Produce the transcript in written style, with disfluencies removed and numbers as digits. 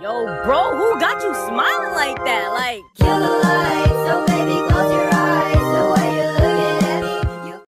Yo, bro, who got you smiling like that? Like, Killer life.